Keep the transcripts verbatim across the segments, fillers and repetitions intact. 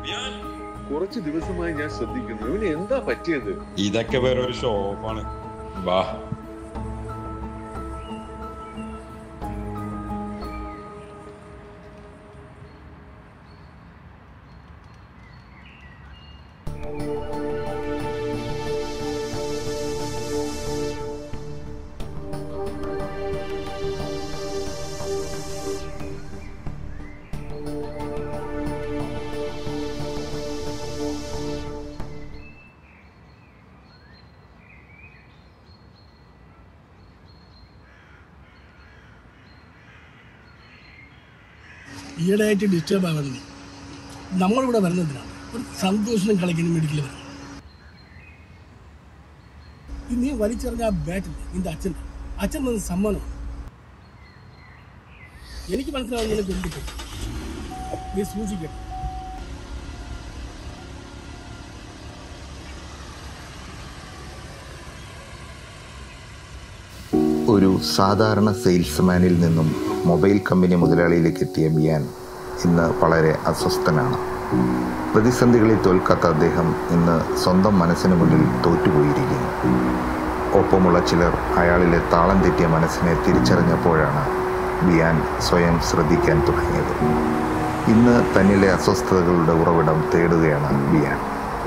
കുറച്ച് ദിവസമായി ഞാൻ ശ്രദ്ധിക്കുന്നു. ഇവന് എന്താ പറ്റിയത്? ഇതൊക്കെ വേറെ ഒരു ഷോ ഓഫാണ്. വാ. ഈയിടെയായിട്ട് ഡിസ്റ്റർബ് ആവുന്നത് നമ്മളിവിടെ വരുന്നതിനാണ്. ഒരു സന്തോഷം കളിക്കുന്ന മെഡിക്കൽ വരണം. നീ വലിച്ചെറിഞ്ഞ ആ ബാറ്റിൽ നിന്റെ അച്ഛൻ അച്ഛൻ വന്ന് സമ്മാനമാണ്. എനിക്ക് മനസ്സിലാവും നിനക്ക് എന്ത് പറ്റും. നീ സൂക്ഷിക്കണം. ഒരു സാധാരണ സെയിൽസ്മാനിൽ നിന്നും മൊബൈൽ കമ്പനി മുതലാളിയിലേക്ക് എത്തിയ ബിയാൻ ഇന്ന് വളരെ അസ്വസ്ഥനാണ്. പ്രതിസന്ധികളിൽ തോൽക്കാത്ത അദ്ദേഹം ഇന്ന് സ്വന്തം മനസ്സിന് മുന്നിൽ തോറ്റുപോയിരിക്കുന്നു. ഒപ്പമുള്ള ചിലർ അയാളിലെ താളം തെറ്റിയ മനസ്സിനെ തിരിച്ചറിഞ്ഞപ്പോഴാണ് ബിയാൻ സ്വയം ശ്രദ്ധിക്കാൻ തുടങ്ങിയത്. ഇന്ന് തന്നിലെ അസ്വസ്ഥതകളുടെ ഉറവിടം തേടുകയാണ് ബിയാൻ.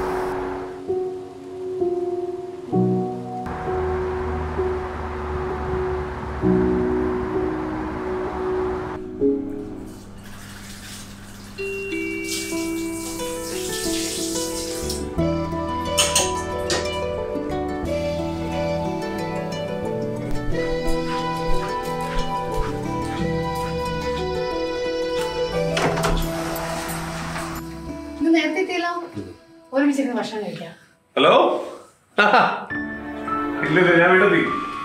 ഹലോ, ഇല്ലല്ല, ഞാൻ വീട്ടിൽ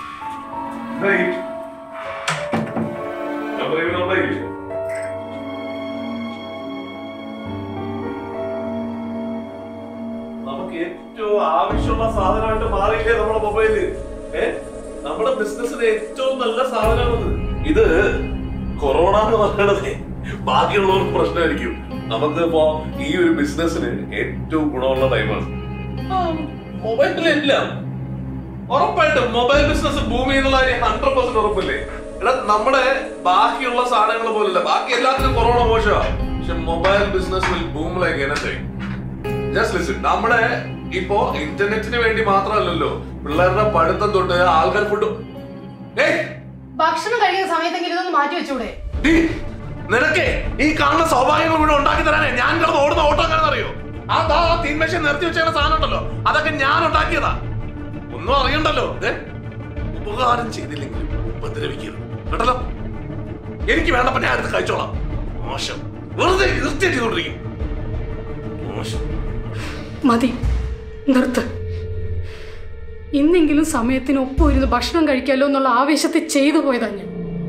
നമുക്ക് ഏറ്റവും ആവശ്യമുള്ള സാധനമായിട്ട് മാറിയില്ലേ നമ്മുടെ മൊബൈല്? ഏ നമ്മുടെ ബിസിനസ്സിന് ഏറ്റവും നല്ല സാധനമാണത്. ഇത് കൊറോണ എന്ന് പറയണതേ ബാക്കിയുള്ളവർക്ക് പ്രശ്നമായിരിക്കും. നമുക്ക് ഇപ്പോ ഈ ഒരു ബിസിനസ്സിന് ഏറ്റവും ഗുണമുള്ള ടൈമാണ്. മൊബൈലിലെല്ലാം ഉറപ്പായിട്ടും മൊബൈൽ ബിസിനസ് ഭൂമി എന്നുള്ള ഹൺഡ്രഡ് പെർസെന്റ് ഉറപ്പില്ലേ? എടാ, നമ്മുടെ ബാക്കിയുള്ള സാധനങ്ങൾ പോലല്ല. ബാക്കി എല്ലാത്തിനും കൊറോണ മോശമാണ്, പക്ഷെ mobile business will boom like anything. Just listen. നമ്മുടെ ഇപ്പോ ഇന്റർനെറ്റിന് വേണ്ടി മാത്രമല്ലല്ലോ, പിള്ളേരുടെ പഠിത്തം തൊട്ട് ആൾക്കാർ ഫുഡ് ഭക്ഷണം കഴിക്കുന്ന സമയത്തെങ്കിലും ഇതൊന്ന് മാറ്റി വെച്ചൂടെ? നിനക്ക് ഈ കാണുന്ന സൗഭാഗ്യങ്ങൾ ഇവിടെ ഉണ്ടാക്കി തരാനേ ഞാൻ കിടന്ന് ഓടുന്ന ഓട്ടം എങ്ങനെയെന്ന് അറിയോ? ആ താ തീന്മേശ നിർത്തി വെച്ച സാധനം ഉണ്ടല്ലോ, അതൊക്കെ ഞാൻ ഉണ്ടാക്കിയതാ. ഒന്നും അറിയണ്ടല്ലോ. ഉപകാരം ചെയ്തില്ലെങ്കിലും ഉപദ്രവിക്കരുത് കേട്ടല്ലോ. എനിക്ക് വേണ്ടപ്പോ ഞാൻ എടുത്ത് കഴിച്ചോളാം. മോശം, വെറുതെ നിർത്തി ചെയ്തോണ്ടിരിക്കും. മോശം. മതി, നിർത്ത്. ഇന്നെങ്കിലും സമയത്തിന് ഒപ്പം ഇരുന്ന് ഭക്ഷണം കഴിക്കാലോ എന്നുള്ള ആവേശത്തിൽ ചെയ്തു പോയതാ ഞാൻ.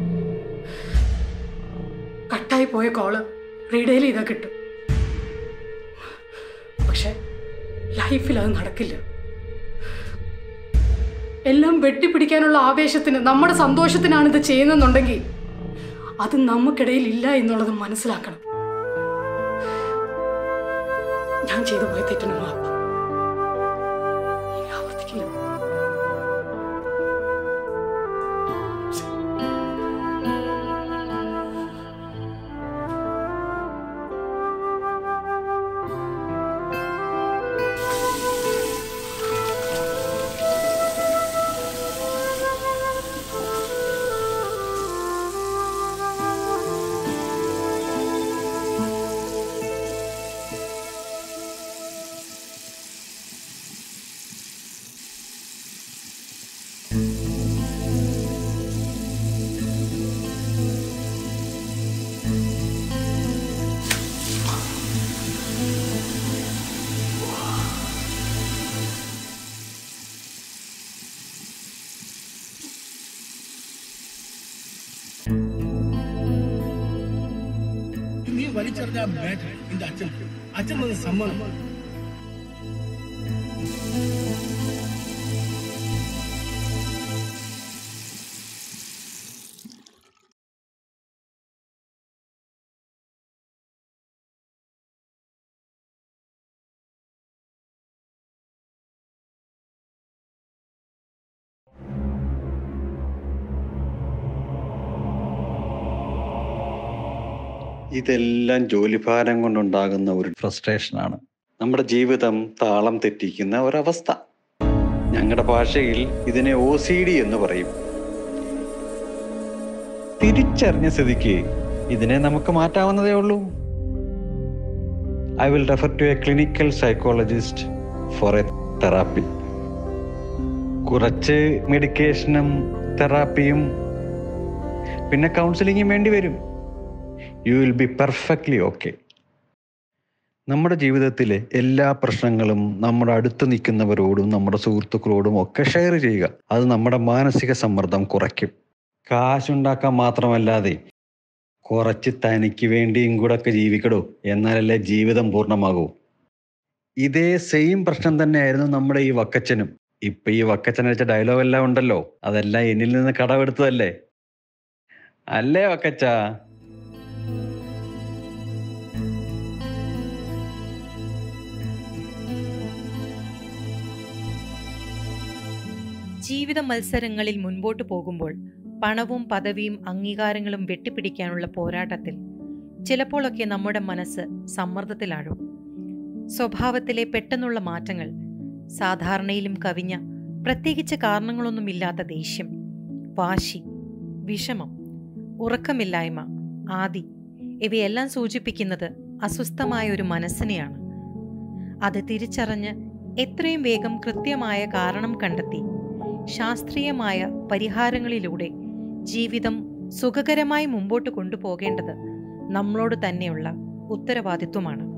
കട്ടായി പോയ കോള് റീഡെയിൽ ചെയ്താൽ കിട്ടും, പക്ഷെ ലൈഫിൽ അത് നടക്കില്ല. എല്ലാം വെട്ടിപ്പിടിക്കാനുള്ള ആവേശത്തിന്, നമ്മുടെ സന്തോഷത്തിനാണ് ഇത് ചെയ്യുന്നെന്നുണ്ടെങ്കിൽ അത് നമുക്കിടയിൽ ഇല്ല എന്നുള്ളത് മനസ്സിലാക്കണം. ഞാൻ ചെയ്തു പോയ തെറ്റിന് മാപ്പ് ആവർത്തിക്കില്ല. നീ വലിച്ചെറിഞ്ഞ ബാറ്റ് നിന്റെ അച്ഛൻ അച്ഛൻ വന്ന് സമ്മാനം. ഇതെല്ലാം ജോലിഭാരം കൊണ്ടുണ്ടാകുന്ന ഒരു ഫ്രസ്ട്രേഷനാണ്. നമ്മുടെ ജീവിതം താളം തെറ്റിക്കുന്ന ഒരവസ്ഥ. ഞങ്ങളുടെ ഭാഷയിൽ ഇതിനെ ഒ സി ഡി എന്ന് പറയും. തിരിച്ചറിഞ്ഞ സ്ഥിതിക്ക് ഇതിനെ നമുക്ക് മാറ്റാവുന്നതേ ഉള്ളൂ. I will refer to a clinical psychologist for a therapy. കുറച്ച് മെഡിക്കേഷനും തെറാപ്പിയും പിന്നെ കൗൺസിലിങ്ങും വേണ്ടി വരും. You will be perfectly okay. നമ്മുടെ ജീവിതത്തിലെ എല്ലാ പ്രശ്നങ്ങളും നമ്മുടെ അടുത്ത് നിൽക്കുന്നവരോടും നമ്മുടെ സുഹൃത്തുക്കളോടും ഒക്കെ ഷെയർ ചെയ്യുക. അത് നമ്മുടെ മാനസിക സമ്മർദ്ദം കുറയ്ക്കും. കാശുണ്ടാക്കാൻ മാത്രമല്ലാതെ കുറച്ച് തനിക്ക് വേണ്ടിയും കൂടെ ഒക്കെ ജീവിക്കടോ, എന്നാലല്ലേ ജീവിതം പൂർണ്ണമാകൂ. ഇതേ സെയിം പ്രശ്നം തന്നെയായിരുന്നു നമ്മുടെ ഈ വക്കച്ചനും. ഇപ്പൊ ഈ വക്കച്ചൻ വെച്ച ഡയലോഗ് എല്ലാം ഉണ്ടല്ലോ, അതെല്ലാം എന്നിൽ നിന്ന് കടമെടുത്തതല്ലേ അല്ലേ വക്കച്ച? ജീവിത മത്സരങ്ങളിൽ മുൻപോട്ട് പോകുമ്പോൾ പണവും പദവിയും അംഗീകാരങ്ങളും വെട്ടിപ്പിടിക്കാനുള്ള പോരാട്ടത്തിൽ ചിലപ്പോഴൊക്കെ നമ്മുടെ മനസ്സ് സമ്മർദ്ദത്തിലാഴും. സ്വഭാവത്തിലെ പെട്ടെന്നുള്ള മാറ്റങ്ങൾ, സാധാരണയിലും കവിഞ്ഞ പ്രത്യേകിച്ച് കാരണങ്ങളൊന്നുമില്ലാത്ത ദേഷ്യം, വാശി, വിഷമം, ഉറക്കമില്ലായ്മ ആദി ഇവയെല്ലാം സൂചിപ്പിക്കുന്നത് അസ്വസ്ഥമായ ഒരു മനസ്സിനെയാണ്. അത് തിരിച്ചറിഞ്ഞ് എത്രയും വേഗം കൃത്യമായ കാരണം കണ്ടെത്തി ശാസ്ത്രീയമായ പരിഹാരങ്ങളിലൂടെ ജീവിതം സുഖകരമായി മുമ്പോട്ട് കൊണ്ടുപോകേണ്ടത് നമ്മളോട് തന്നെയുള്ള ഉത്തരവാദിത്വമാണ്.